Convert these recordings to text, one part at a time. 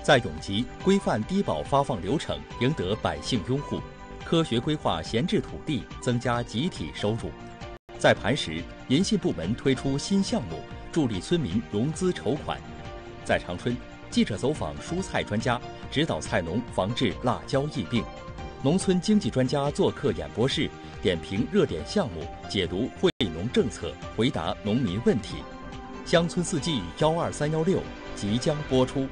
在永吉规范低保发放流程，赢得百姓拥护；科学规划闲置土地，增加集体收入。在磐石，银信部门推出新项目，助力村民融资筹款。在长春，记者走访蔬菜专家，指导菜农防治辣椒疫病。农村经济专家做客演播室，点评热点项目，解读惠农政策，回答农民问题。乡村四季12316即将播出。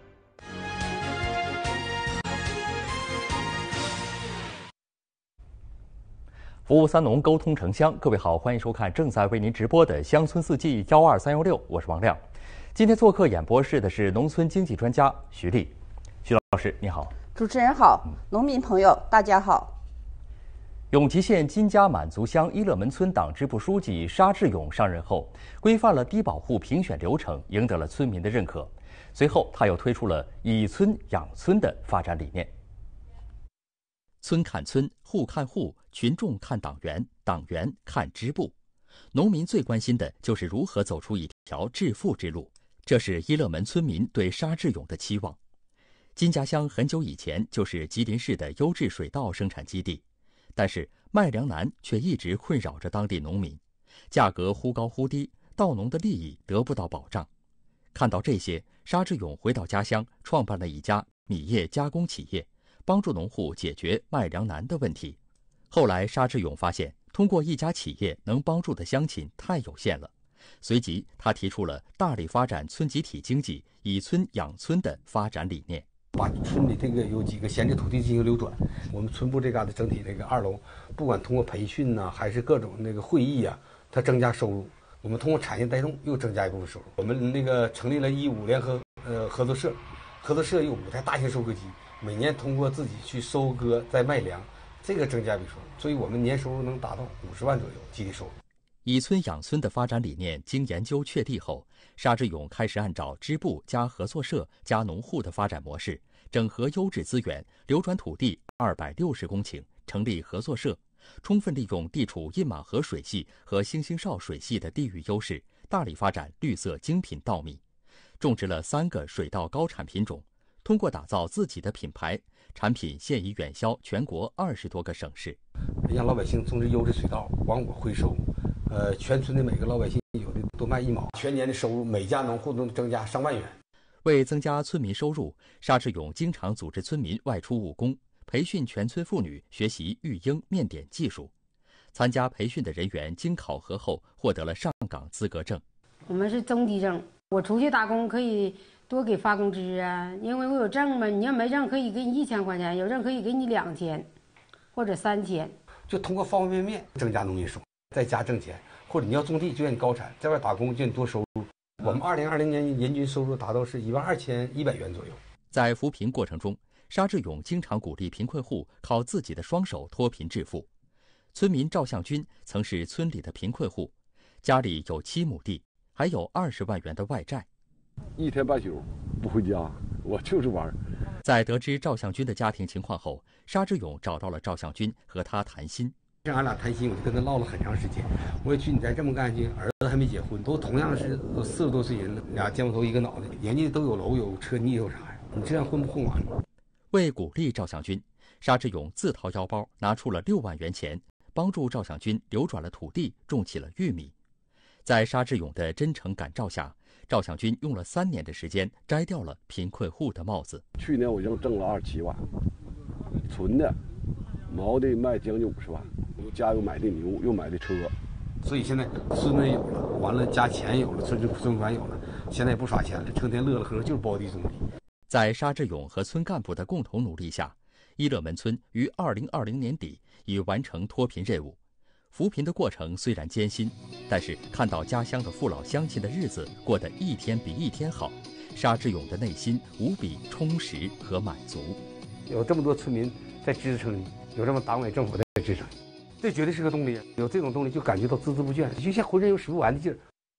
服务三农，沟通城乡。各位好，欢迎收看正在为您直播的乡村四季12316，我是王亮。今天做客演播室的是农村经济专家徐丽。徐老师你好。 主持人好，农民朋友大家好。 永吉县金家满族乡伊乐门村党支部书记沙志勇上任后，规范了低保户评选流程，赢得了村民的认可。随后，他又推出了以村养村的发展理念。村看村，户看户，群众看党员，党员看支部。农民最关心的就是如何走出一条致富之路，这是伊乐门村民对沙志勇的期望。金家乡很久以前就是吉林市的优质水稻生产基地，但是麦粮难却一直困扰着当地农民，价格忽高忽低，稻农的利益得不到保障。看到这些，沙志勇回到家乡，创办了一家米业加工企业，帮助农户解决麦粮难的问题。后来沙志勇发现，通过一家企业能帮助的乡亲太有限了，随即他提出了大力发展村集体经济、以村养村的发展理念。 把村里这个有几个闲置土地进行流转，我们村部这嘎的整体这个2楼，不管通过培训呐，还是各种那个会议啊，它增加收入。我们通过产业带动又增加一部分收入。我们那个成立了15联合合作社，合作社有5台大型收割机，每年通过自己去收割再卖粮，这个增加一笔收入，所以我们年收入能达到50万左右集体收入。 以村养村的发展理念经研究确立后，沙志勇开始按照支部加合作社加农户的发展模式，整合优质资源，流转土地260公顷，成立合作社，充分利用地处印马河水系和星星哨水系的地域优势，大力发展绿色精品稻米，种植了3个水稻高产品种，通过打造自己的品牌，产品现已远销全国20多个省市， 让老百姓种植优质水稻，往我回收。全村的每个老百姓有的多卖1毛，全年的收入每家农户都增加上万元。 为增加村民收入，沙志勇经常组织村民外出务工，培训全村妇女学习育婴面点技术。参加培训的人员经考核后获得了上岗资格证。 我们是中低证，我出去打工可以多给发工资啊，因为我有证嘛。你要没证可以给你1000块钱，有证可以给你2000或者3000。 就通过方方面面增加农民收入，在家挣钱，或者你要种地就让你高产，在外打工就让你多收入。我们2020年人均收入达到是12100元左右。 在扶贫过程中，沙志勇经常鼓励贫困户靠自己的双手脱贫致富。村民赵向军曾是村里的贫困户，家里有7亩地，还有20万元的外债。 一天半宿不回家，我就是玩。 在得知赵向军的家庭情况后，沙志勇找到了赵向军，和他谈心。 让俺俩谈心，我就跟他唠了很长时间。我也去，你再这么干去，儿子还没结婚，都同样是都40多岁人了，俩肩膀头一个脑袋，人家都有楼有车，你有啥呀？你这样混不混完了？ 为鼓励赵向军，沙志勇自掏腰包拿出了6万元钱，帮助赵向军流转了土地，种起了玉米。在沙志勇的真诚感召下，赵向军用了3年的时间摘掉了贫困户的帽子。 去年我已经挣了27万，存的，毛的卖将近50万。家又买的牛，又买的车， 所以现在孙子有了，完了家钱有了，存款有了，现在也不耍钱了，成天乐乐呵呵就是包地种地。 在沙志勇和村干部的共同努力下，伊乐门村于2020年底已完成脱贫任务。扶贫的过程虽然艰辛，但是看到家乡的父老乡亲的日子过得一天比一天好，沙志勇的内心无比充实和满足。 有这么多村民在支撑你，有这么党委政府在支撑你，这绝对是个动力。有这种动力，就感觉到孜孜不倦，就像浑身有使不完的劲儿。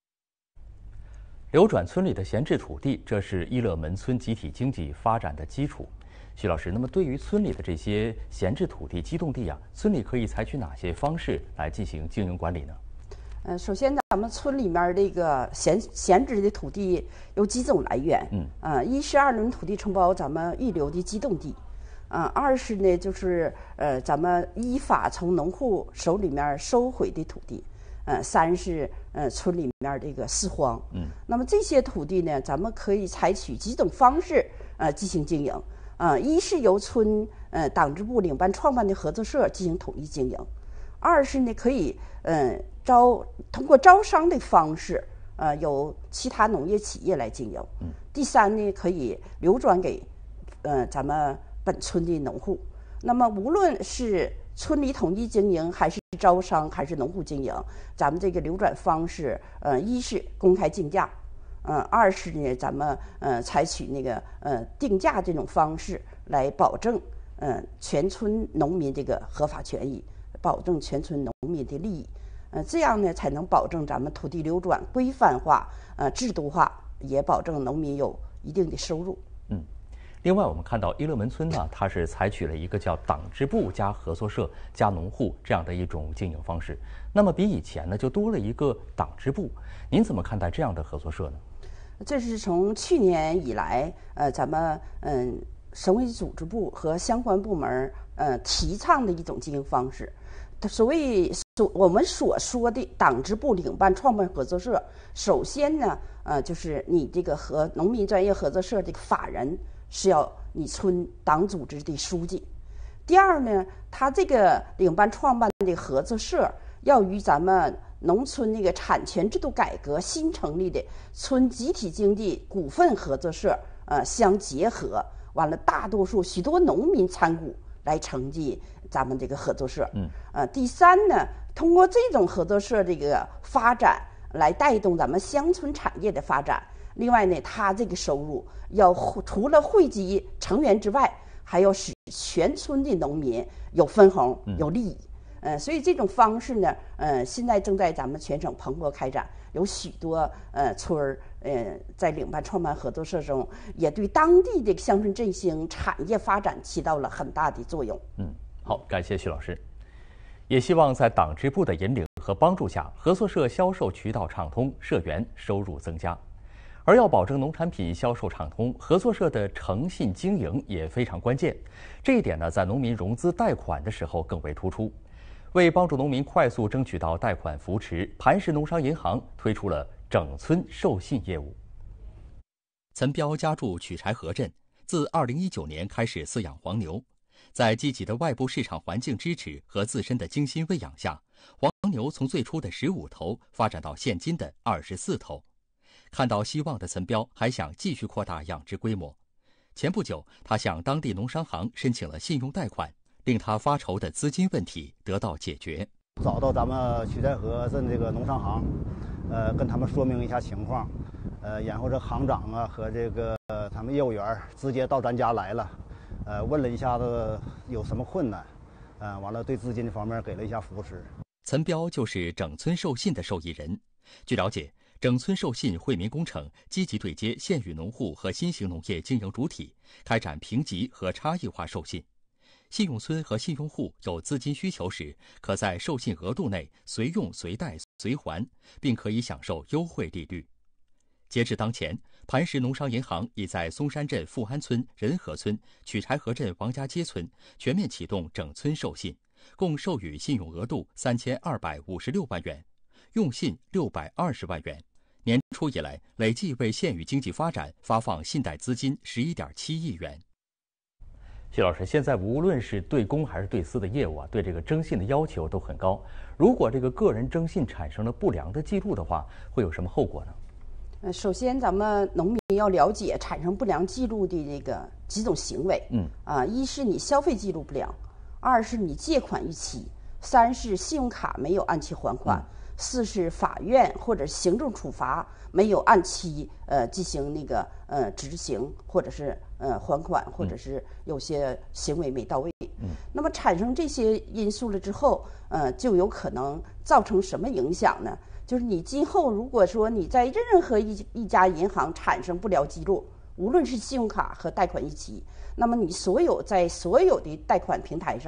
流转村里的闲置土地，这是伊乐门村集体经济发展的基础。徐老师，那么对于村里的这些闲置土地、机动地啊，村里可以采取哪些方式来进行经营管理呢？ 首先咱们村里面这个闲置的土地有几种来源，一是2轮土地承包咱们预留的机动地，二是呢就是咱们依法从农户手里面收回的土地，三是村里面这个四荒，那么这些土地呢，咱们可以采取几种方式进行经营，一是由村党支部领办创办的合作社进行统一经营，二是呢可以通过招商的方式，由其他农业企业来经营。第三呢，可以流转给咱们本村的农户。那么无论是村里统一经营，还是招商，还是农户经营，咱们这个流转方式，一是公开竞价，二是呢，咱们采取那个定价这种方式来保证全村农民这个合法权益，保证全村农民的利益。这样呢，才能保证咱们土地流转规范化、制度化，也保证农民有一定的收入。 另外，我们看到伊勒门村呢，它是采取了一个叫党支部加合作社加农户这样的一种经营方式。那么比以前呢，就多了一个党支部。您怎么看待这样的合作社呢？ 这是从去年以来，咱们省委组织部和相关部门提倡的一种经营方式。我们所说的党支部领办创办合作社，首先呢，就是你这个和农民专业合作社这个法人是要你村党组织的书记。第二呢，他这个领办创办的合作社要与咱们农村那个产权制度改革新成立的村集体经济股份合作社相结合，完了大多数许多农民参股来成立咱们这个合作社。第三呢，通过这种合作社这个发展来带动咱们乡村产业的发展。另外呢，它这个收入要除了惠及成员之外，还要使全村的农民有分红、有利益。所以这种方式呢，现在正在咱们全省蓬勃开展，有许多村儿在领办创办合作社中，也对当地的乡村振兴、产业发展起到了很大的作用。 好，感谢徐老师。也希望在党支部的引领和帮助下，合作社销售渠道畅通，社员收入增加。而要保证农产品销售畅通，合作社的诚信经营也非常关键。这一点呢，在农民融资贷款的时候更为突出。为帮助农民快速争取到贷款扶持，磐石农商银行推出了整村授信业务。岑彪家住曲柴河镇，自2019年开始饲养黄牛，在积极的外部市场环境支持和自身的精心喂养下，黄牛从最初的15头发展到现今的24头。看到希望的岑彪还想继续扩大养殖规模。前不久，他向当地农商行申请了信用贷款，令他发愁的资金问题得到解决。 找到咱们曲柴河镇这个农商行，跟他们说明一下情况，然后这行长啊和这个他们业务员直接到咱家来了，问了一下子有什么困难，完了对资金方面给了一下扶持。 岑彪就是整村授信的受益人。据了解，整村授信惠民工程积极对接县域农户和新型农业经营主体，开展评级和差异化授信。信用村和信用户有资金需求时，可在授信额度内随用随贷随还，并可以享受优惠利率。截至当前，磐石农商银行已在松山镇富安村、仁和村、曲柴河镇王家街村全面启动整村授信，共授予信用额度3256万元，用信620万元。年初以来，累计为县域经济发展发放信贷资金11.7亿元。徐老师，现在无论是对公还是对私的业务对这个征信的要求都很高。如果这个个人征信产生了不良的记录的话，会有什么后果呢？ 首先，咱们农民要了解产生不良记录的这个几种行为。一是你消费记录不良，二是你借款逾期，三是信用卡没有按期还款，四是法院或者行政处罚没有按期进行那个执行，或者是还款，或者是有些行为没到位。那么产生这些因素了之后，就有可能造成什么影响呢？就是你今后如果说你在任何一家银行产生不良记录，无论是信用卡和贷款逾期，那么你在所有的贷款平台上，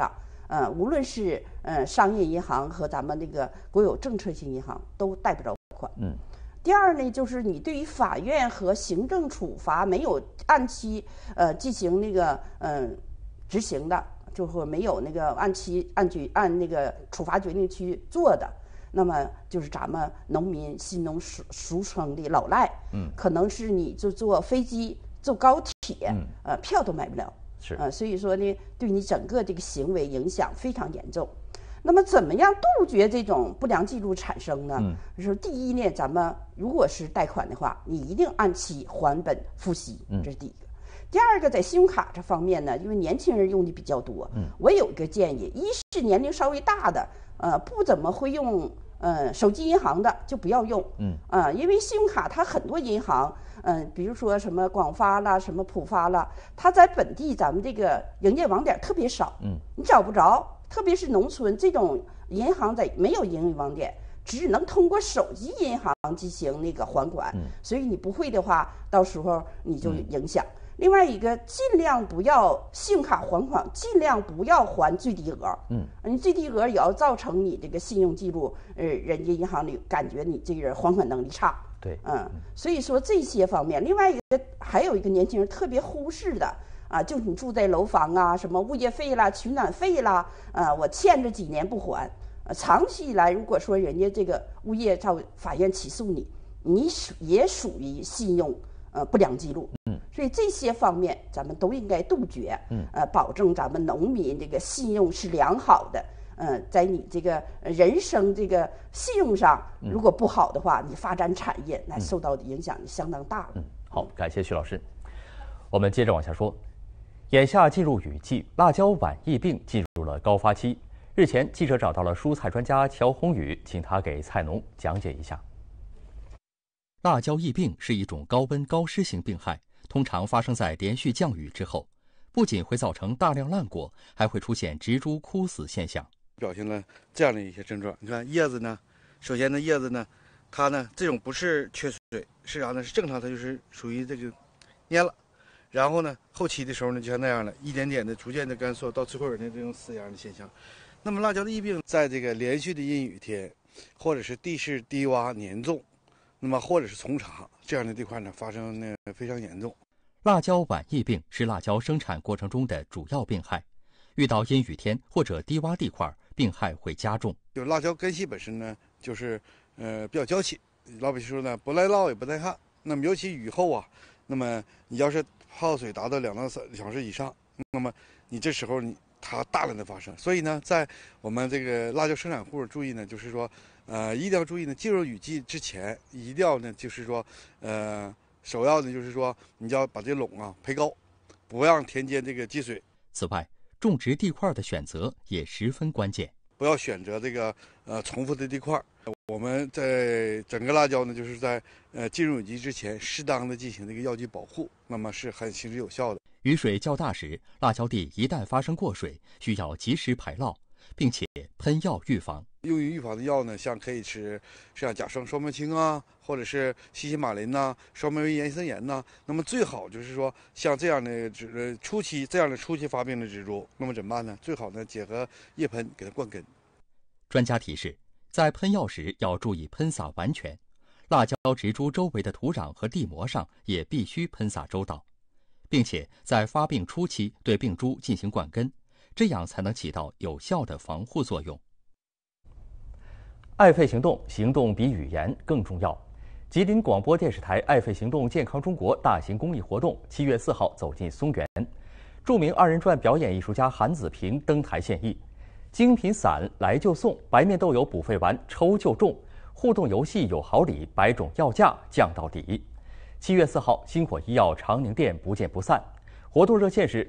无论是商业银行和咱们这个国有政策性银行都贷不着款。第二呢，就是你对于法院和行政处罚没有按期进行那个执行的，就是说没有那个按那个处罚决定去做的，那么就是咱们农民新农俗称的老赖，可能是你就坐飞机、坐高铁，票都买不了，所以说呢，对你整个这个行为影响非常严重。那么怎么样杜绝这种不良记录产生呢？就是第一呢，咱们如果是贷款的话，你一定按期还本付息，这是第一个。第二个，在信用卡这方面呢，因为年轻人用的比较多，我有一个建议：一是年龄稍微大的，不怎么会用手机银行的就不要用，因为信用卡它很多银行，比如说什么广发啦、什么浦发啦，它在本地咱们这个营业网点特别少，你找不着。特别是农村这种银行没有营业网点，只能通过手机银行进行那个还款，所以你不会的话，到时候你就影响。另外一个，尽量不要信用卡还款，尽量不要还最低额。你最低额也要造成你这个信用记录，人家银行里感觉你这个人还款能力差。 对， 所以说这些方面，另外一个还有一个年轻人特别忽视的。就是你住在楼房啊，什么物业费啦、取暖费啦，我欠着几年不还，长期以来，如果说人家这个物业到法院起诉你，你也属于信用不良记录，所以这些方面咱们都应该杜绝，保证咱们农民这个信用是良好的，在你这个人生这个信用上，如果不好的话，你发展产业那受到的影响就相当大了。 好，感谢徐老师。我们接着往下说。眼下进入雨季，辣椒晚疫病进入了高发期。日前，记者找到了蔬菜专家乔宏宇，请他给菜农讲解一下。辣椒疫病是一种高温高湿型病害，通常发生在连续降雨之后，不仅会造成大量烂果，还会出现植株枯死现象。 表现了这样的一些症状，你看叶子呢，首先呢叶子呢，它呢这种不是缺水，是啥呢？是正常，它就是属于这个蔫了。然后呢，后期的时候呢，就像那样的，一点点的、逐渐的干燥，到最后有这种死秧的现象。那么辣椒的疫病，在这个连续的阴雨天，或者是地势低洼黏重，那么或者是丛茶这样的地块呢，发生呢非常严重。 辣椒晚疫病是辣椒生产过程中的主要病害，遇到阴雨天或者低洼地块，病害会加重。 就辣椒根系本身呢，就是比较娇气，老百姓说呢，不耐涝也不耐旱。那么尤其雨后啊，那么你要是泡水达到2到3小时以上，那么你这时候它大量的发生。所以呢，在我们这个辣椒生产户注意呢，就是说，一定要注意呢，进入雨季之前，一定要呢，就是说，首要的就是说，你要把这垄啊培高，不让田间这个积水。 此外，种植地块的选择也十分关键， 不要选择这个重复的地块。我们在整个辣椒呢，就是在进入雨季之前，适当的进行这个药剂保护，那么是很行之有效的。 雨水较大时，辣椒地一旦发生过水，需要及时排涝，并且喷药预防。 用于预防的药呢，像可以吃像甲双苗青啊，或者是西辛马林呐、双苗维盐森盐呐。那么最好就是说，像这样的初期发病的植株，那么怎么办呢？最好呢结合叶喷给它灌根。 专家提示，在喷药时要注意喷洒完全，辣椒植株周围的土壤和地膜上也必须喷洒周到，并且在发病初期对病株进行灌根，这样才能起到有效的防护作用。爱肺行动，行动比语言更重要。吉林广播电视台爱肺行动健康中国大型公益活动7月4号走进松原，著名2人转表演艺术家韩子平登台献艺。精品伞来就送，白面豆油补肺丸抽就中，互动游戏有好礼，百种药价降到底。7月4号，星火医药长宁店不见不散。活动热线是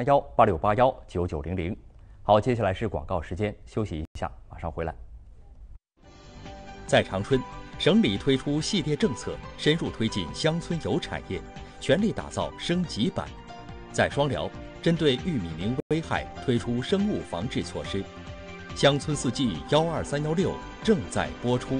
043186819900。好，接下来是广告时间，休息一下，马上回来。在长春，省里推出系列政策，深入推进乡村油产业，全力打造升级版。在双辽，针对玉米螟危害推出生物防治措施。乡村四季12316正在播出。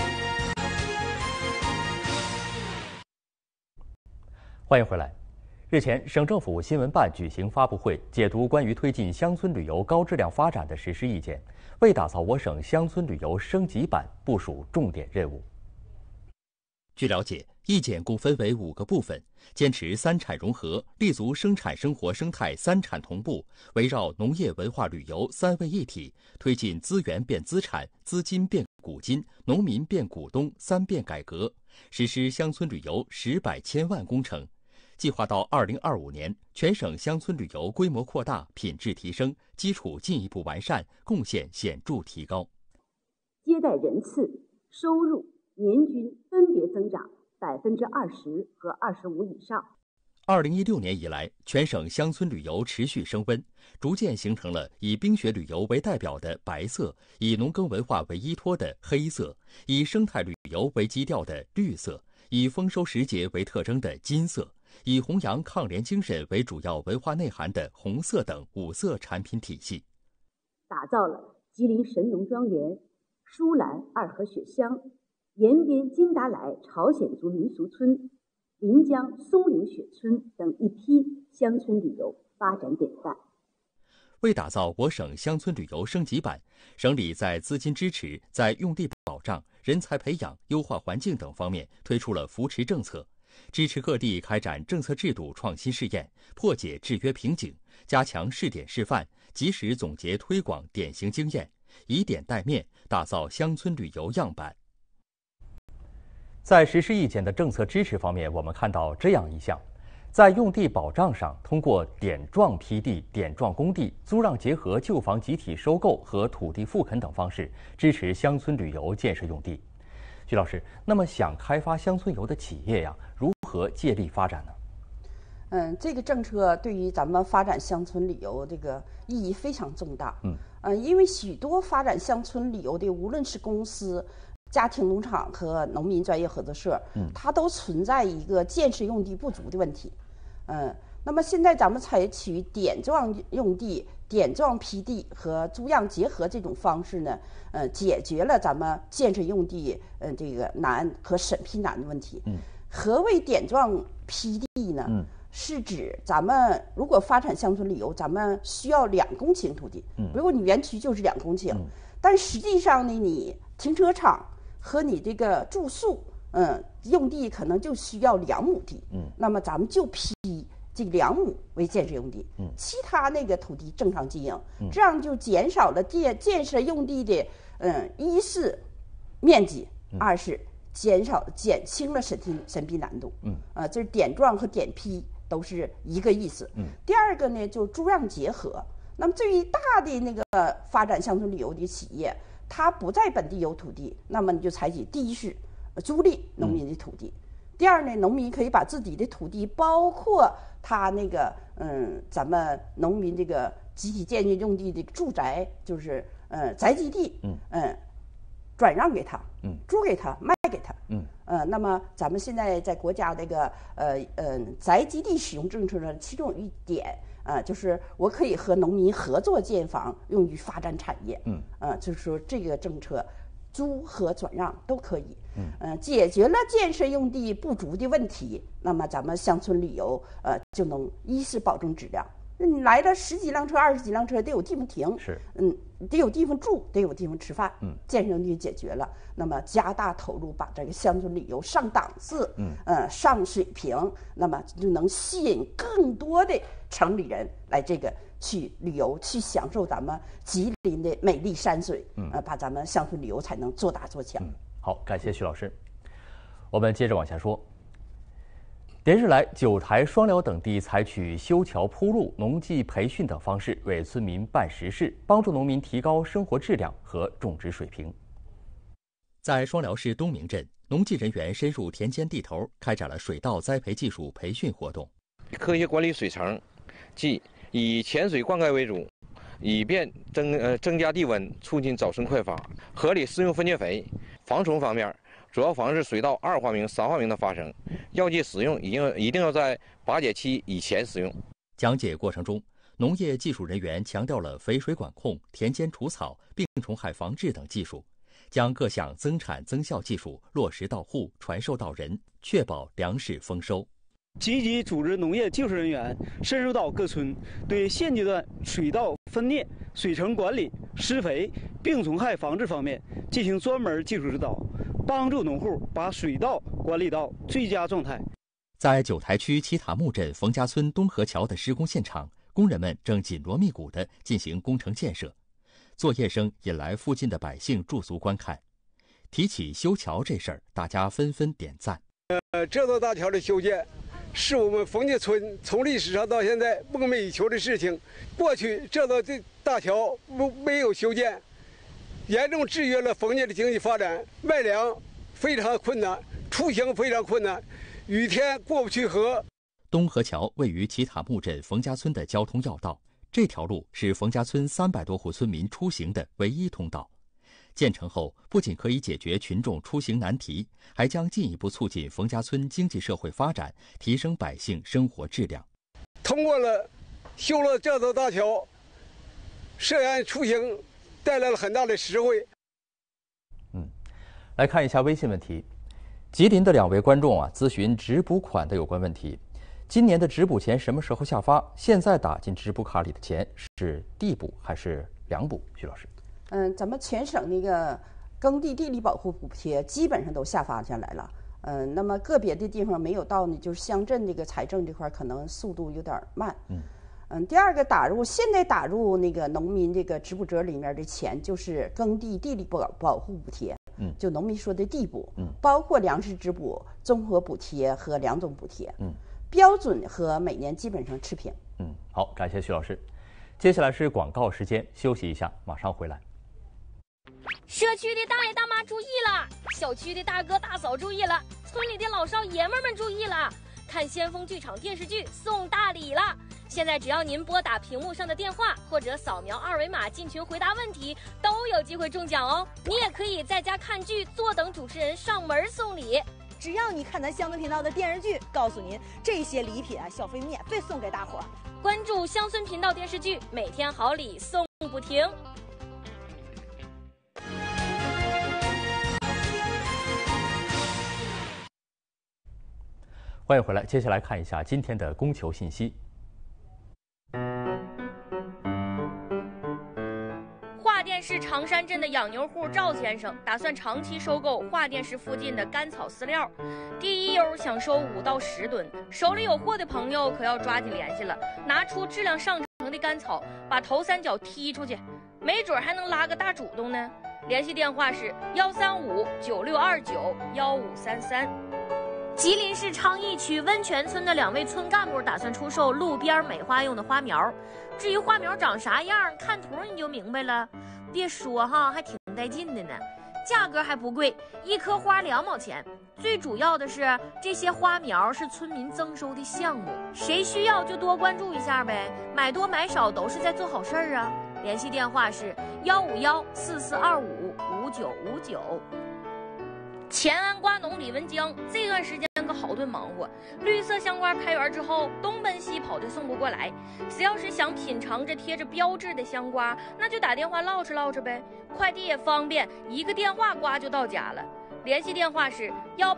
欢迎回来。 日前，省政府新闻办举行发布会，解读关于推进乡村旅游高质量发展的实施意见，为打造我省乡村旅游升级版部署重点任务。据了解，意见共分为5个部分，坚持3产融合，立足生产生活生态3产同步，围绕农业文化旅游3位一体，推进资源变资产、资金变股金、农民变股东3变改革，实施乡村旅游10百千万工程。计划到2025年，全省乡村旅游规模扩大、品质提升、基础进一步完善，贡献显著提高。 接待人次、收入年均分别增长20%和25%以上。 2016年以来，全省乡村旅游持续升温，逐渐形成了以冰雪旅游为代表的白色，以农耕文化为依托的黑色，以生态旅游为基调的绿色，以丰收时节为特征的金色，以弘扬抗联精神为主要文化内涵的红色等5色产品体系， 打造了吉林神农庄园、舒兰2河雪乡、延边金达莱朝鲜族民俗村、临江松岭雪村等一批乡村旅游发展典范。 为打造我省乡村旅游升级版，省里在资金支持、在用地保障、人才培养、优化环境等方面推出了扶持政策，支持各地开展政策制度创新试验，破解制约瓶颈，加强试点示范，及时总结推广典型经验，以点带面，打造乡村旅游样板。在实施意见的政策支持方面，我们看到这样一项：在用地保障上，通过点状批地、点状供地、租让结合旧房集体收购和土地复垦等方式，支持乡村旅游建设用地。徐老师，那么想开发乡村游的企业呀，如何借力发展呢？ 这个政策对于咱们发展乡村旅游这个意义非常重大。因为许多发展乡村旅游的，无论是公司、家庭农场和农民专业合作社，它都存在一个建设用地不足的问题。那么现在咱们采取点状用地、点状批地和租让结合这种方式呢，解决了咱们建设用地这个难和审批难的问题。何为点状批地呢？是指咱们如果发展乡村旅游，咱们需要2公顷土地，如果你园区就是2公顷，但实际上呢，你停车场和你这个住宿，用地可能就需要2亩地，那么咱们就批这个2亩为建设用地，其他那个土地正常经营，这样就减少了建设用地的，一是面积，二是减轻了审批难度。这是点状和点批都是一个意思。第二个呢，就租让结合。那么对于大的那个发展乡村旅游的企业，它不在本地有土地，那么你就采取第一是租赁农民的土地，第二呢，农民可以把自己的土地，包括他那个咱们农民这个集体建设用地的住宅，就是宅基地，转让给他，租给他，卖给他，那么咱们现在在国家这个宅基地使用政策的其中有一点，就是我可以和农民合作建房，用于发展产业，就是说这个政策租和转让都可以，解决了建设用地不足的问题，那么咱们乡村旅游就能一是保证质量。你来了10几辆车、20几辆车，得有地方停，得有地方住，得有地方吃饭，建设用地解决了，那么加大投入，把这个乡村旅游上档次，上水平，那么就能吸引更多的城里人来这个去旅游，去享受咱们吉林的美丽山水，把咱们乡村旅游才能做大做强。 好，感谢徐老师。我们接着往下说。连日来，九台、双辽等地采取修桥铺路、农技培训等方式，为村民办实事，帮助农民提高生活质量和种植水平。在双辽市东明镇，农技人员深入田间地头，开展了水稻栽培技术培训活动。 科学管理水层，即以潜水灌溉为主，以便增加地温，促进早生快发。合理施用分解肥。防虫方面，主要防治水稻2化名、3化名的发生。药剂使用一定要在拔节期以前使用。 讲解过程中，农业技术人员强调了肥水管控、田间除草、病虫害防治等技术，将各项增产增效技术落实到户、传授到人，确保粮食丰收。 积极组织农业技术人员深入到各村，对现阶段水稻分蘖、水层管理、施肥、病虫害防治方面进行专门技术指导，帮助农户把水稻管理到最佳状态。 在九台区齐塔木镇冯家村东河桥的施工现场，工人们正紧锣密鼓地进行工程建设，作业声引来附近的百姓驻足观看。提起修桥这事儿，大家纷纷点赞。 这座大桥的修建是我们冯家村从历史上到现在梦寐以求的事情。过去这座大桥没有修建，严重制约了冯家的经济发展，卖粮非常困难，出行非常困难，雨天过不去河。 东河桥位于齐塔木镇冯家村的交通要道，这条路是冯家村300多户村民出行的唯一通道。建成后，不仅可以解决群众出行难题，还将进一步促进冯家村经济社会发展，提升百姓生活质量。 通过了修了这座大桥，社员出行带来了很大的实惠。 来看一下微信问题。吉林的2位观众咨询直补款的有关问题。今年的直补钱什么时候下发？现在打进直补卡里的钱是地补还是粮补？徐老师。 咱们全省那个耕地地理保护补贴基本上都下发下来了。那么个别的地方没有到呢，就是乡镇这个财政这块可能速度有点慢。第二个现在打入那个农民这个直补折里面的钱就是耕地地理保护补贴，就农民说的地补，包括粮食直补、综合补贴和2种补贴，标准和每年基本上持平。 好，感谢徐老师。接下来是广告时间，休息一下，马上回来。 社区的大爷大妈注意了，小区的大哥大嫂注意了，村里的老少爷们们注意了，看先锋剧场电视剧送大礼了！现在只要您拨打屏幕上的电话，或者扫描2维码进群回答问题，都有机会中奖哦。你也可以在家看剧，坐等主持人上门送礼。 只要你看咱乡村频道的电视剧，告诉您这些礼品小费免费送给大伙。 关注乡村频道电视剧，每天好礼送不停。 欢迎回来，接下来看一下今天的供求信息。 华甸市长山镇的养牛户赵先生打算长期收购华甸市附近的甘草饲料，第一疣想收5到10吨，手里有货的朋友可要抓紧联系了，拿出质量上乘的甘草，把头3脚踢出去，没准还能拉个大主动呢。联系电话是13596291533。吉林市昌邑区温泉村的2位村干部打算出售路边美化用的花苗，至于花苗长啥样，看图你就明白了。别说哈，还挺带劲的呢，价格还不贵，1棵花2毛钱。最主要的是，这些花苗是村民增收的项目，谁需要就多关注一下呗，买多买少都是在做好事儿啊。联系电话是15144255959。乾安瓜农李文江这段时间可好顿忙活，绿色香瓜开园之后，东奔西跑的送不过来。谁要是想品尝这贴着标志的香瓜，那就打电话唠哧唠哧呗。快递也方便，一个电话瓜就到家了。联系电话是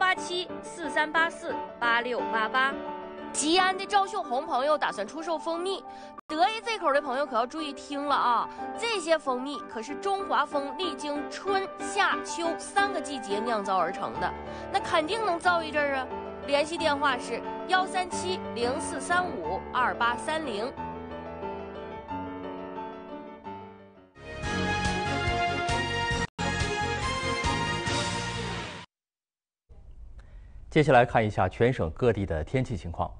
18743848688。吉安的赵秀红朋友打算出售蜂蜜，得意这口的朋友可要注意听了啊！这些蜂蜜可是中华蜂历经春夏秋3个季节酿造而成的，那肯定能造一阵儿啊！联系电话是13704352830。 接下来看一下全省各地的天气情况。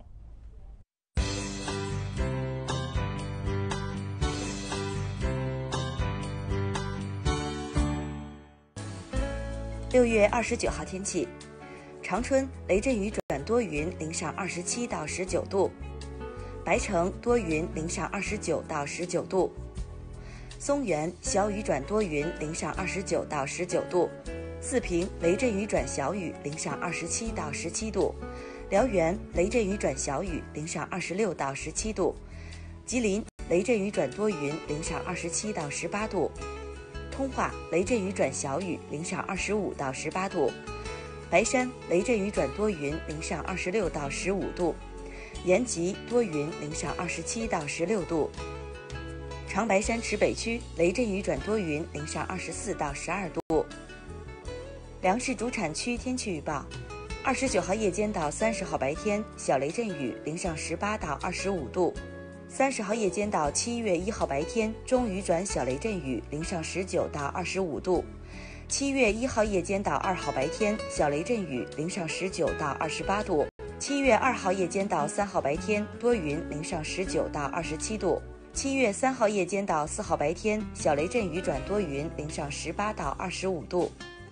6月29号天气：长春雷阵雨转多云，零上27到19度；白城多云，零上29到19度；松原小雨转多云，零上29到19度；四平雷阵雨转小雨，零上27到17度；辽源雷阵雨转小雨，零上26到17度；吉林雷阵雨转多云，零上27到18度；通化雷阵雨转小雨，零上25到18度； 白山雷阵雨转多云，零上26到15度；延吉多云，零上27到16度；长白山池北区雷阵雨转多云，零上24到12度。粮食主产区天气预报：29号夜间到30号白天小雷阵雨，零上18到25度；30号夜间到7月1号白天中雨转小雷阵雨，零上19到25度；7月1号夜间到2号白天小雷阵雨，零上19到28度；7月2号夜间到3号白天多云，零上19到27度；7月3号夜间到4号白天小雷阵雨转多云，零上18到25度。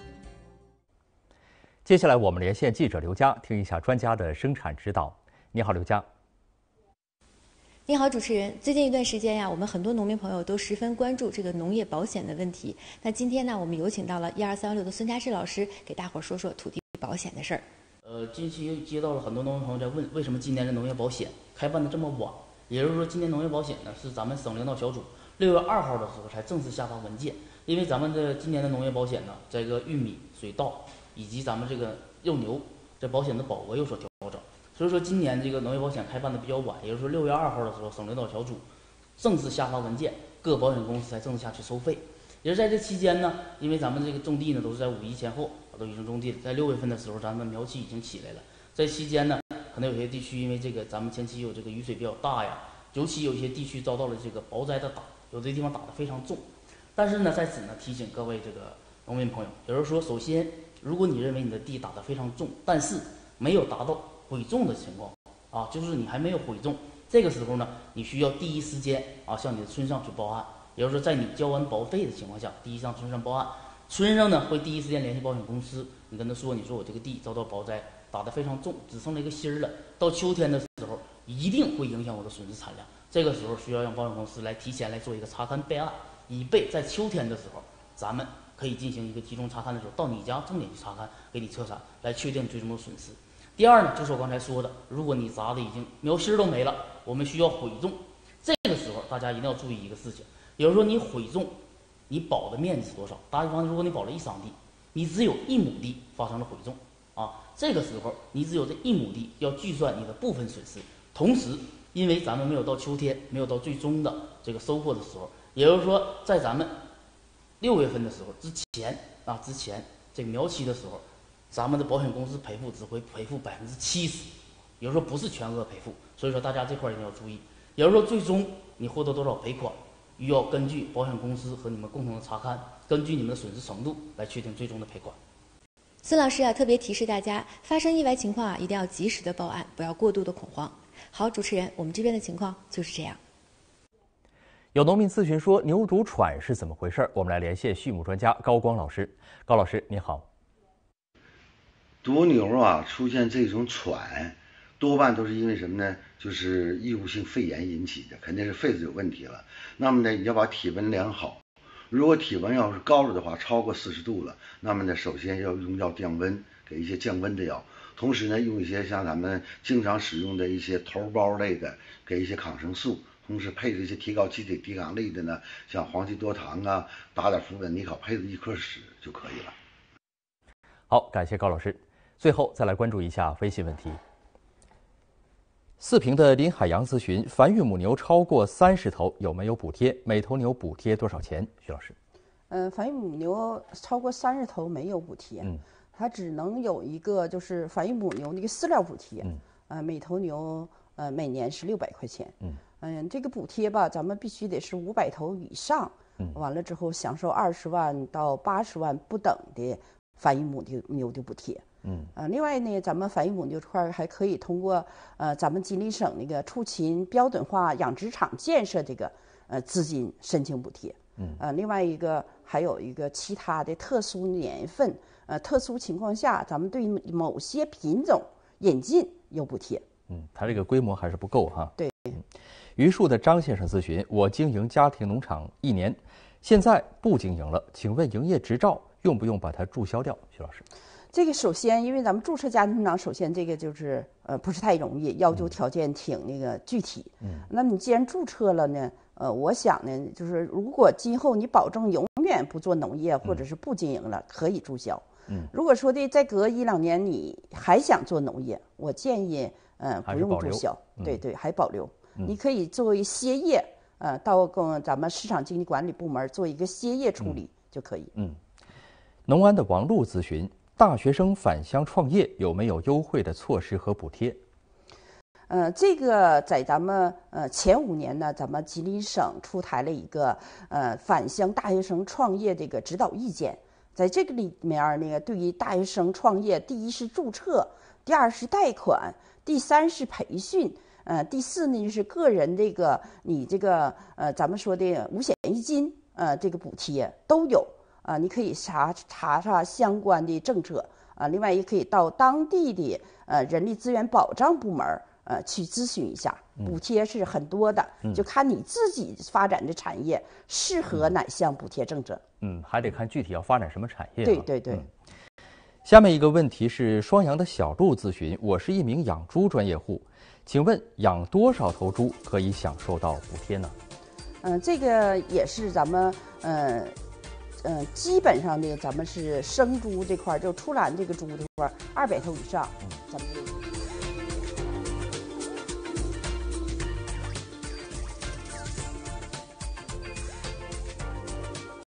接下来我们连线记者刘佳，听一下专家的生产指导。你好，刘佳。 你好，主持人。最近一段时间呀，我们很多农民朋友都十分关注这个农业保险的问题。那今天呢，我们有请到了12336的孙家世老师，给大伙儿说说土地保险的事儿。 近期又接到了很多农民朋友在问，为什么今年的农业保险开办的这么晚？也就是说，今年农业保险呢是咱们省领导小组6月2号的时候才正式下发文件。因为咱们的今年的农业保险呢，这个玉米、水稻以及咱们这个肉牛这保险的保额有所调整，所以说今年这个农业保险开办的比较晚，也就是说6月2号的时候，省领导小组正式下发文件，各保险公司才正式下去收费。也是在这期间呢，因为咱们这个种地呢都是在5一前后都已经种地了，在6月份的时候，咱们苗期已经起来了。在期间呢，可能有些地区因为这个咱们前期有这个雨水比较大呀，尤其有些地区遭到了这个雹灾的打，有的地方打得非常重。但是呢，在此呢提醒各位这个农民朋友，也就是说，首先，如果你认为你的地打得非常重，但是没有达到毁种的情况啊，就是你还没有毁种，这个时候呢，你需要第一时间向你的村上去报案，也就是说，在你交完保费的情况下，第一向村上报案，村上呢会第一时间联系保险公司，你跟他说，你说我这个地遭到雹灾，打得非常重，只剩了一个芯儿了，到秋天的时候一定会影响我的损失产量，这个时候需要让保险公司来提前来做一个查勘备案。以备在秋天的时候，咱们可以进行一个集中查勘的时候，到你家重点去查勘，给你车产来确定最终的损失。第二呢，就是我刚才说的，如果你砸的已经苗芯都没了，我们需要毁种，这个时候大家一定要注意一个事情，也就是说你毁种，你保的面积是多少？打比方，如果你保了1桑地，你只有1亩地发生了毁种这个时候你只有这1亩地要计算你的部分损失。同时，因为咱们没有到秋天，没有到最终的这个收获的时候。也就是说，在咱们6月份的时候之前这个苗期的时候，咱们的保险公司赔付只会赔付70%，也就是说不是全额赔付。所以说大家这块一定要注意。也就是说，最终你获得多少赔款，要根据保险公司和你们共同的查勘，根据你们的损失程度来确定最终的赔款。 孙老师特别提示大家，发生意外情况一定要及时的报案，不要过度的恐慌。好，主持人，我们这边的情况就是这样。 有农民咨询说牛主喘是怎么回事？我们来连线畜牧专家高光老师。高老师，你好。 多牛出现这种喘，多半都是因为什么呢？就是异物性肺炎引起的，肯定是肺子有问题了。那么呢，你要把体温量好。如果体温要是高了的话，超过40度了，那么呢，首先要用药降温，给一些降温的药。同时呢，用一些像咱们经常使用的一些头孢类的，给一些抗生素。同时配置一些提高机体抵抗力的呢，像黄芪多糖打点氟苯尼考配置1颗使就可以了。 好，感谢高老师。最后再来关注一下微信问题。4平的林海洋咨询：繁育母牛超过30头有没有补贴？每头牛补贴多少钱？徐老师。 繁育母牛超过30头没有补贴，它只能有一个就是繁育母牛那个饲料补贴，每头牛每年是600块钱。这个补贴吧，咱们必须得是500头以上，完了之后享受20万到80万不等的繁育母牛的补贴。另外呢，咱们繁育母牛这块还可以通过咱们吉林省那个畜禽标准化养殖场建设这个资金申请补贴。另外一个还有一个其他的特殊年份特殊情况下，咱们对某些品种引进有补贴。 它这个规模还是不够哈。 对。 榆树的张先生咨询：我经营家庭农场1年，现在不经营了，请问营业执照用不用把它注销掉？徐老师。 这个首先，因为咱们注册家庭农场，首先这个就是不是太容易，要求条件挺那个具体。那么你既然注册了呢，我想呢，就是如果今后你保证永远不做农业或者是不经营了，可以注销。 如果说的再隔1、2年你还想做农业，我建议不用注销，对，还保留。你可以作为歇业，到咱们市场经济管理部门做一个歇业处理就可以。 农安的王璐咨询：大学生返乡创业有没有优惠的措施和补贴？ 这个在咱们前5年呢，咱们吉林省出台了一个返乡大学生创业这个指导意见。在这个里面呢，对于大学生创业，第一是注册，第2是贷款，第3是培训，第4呢就是个人这个你这个咱们说的五险一金这个补贴都有你可以查相关的政策另外也可以到当地的人力资源保障部门去咨询一下，补贴是很多的，就看你自己发展的产业适合哪项补贴政策。 还得看具体要发展什么产业。 对。 下面一个问题是双阳的小陆咨询：我是一名养猪专业户，请问养多少头猪可以享受到补贴呢？ 这个也是咱们基本上的咱们是生猪这块就出栏这个猪这块200头以上，咱们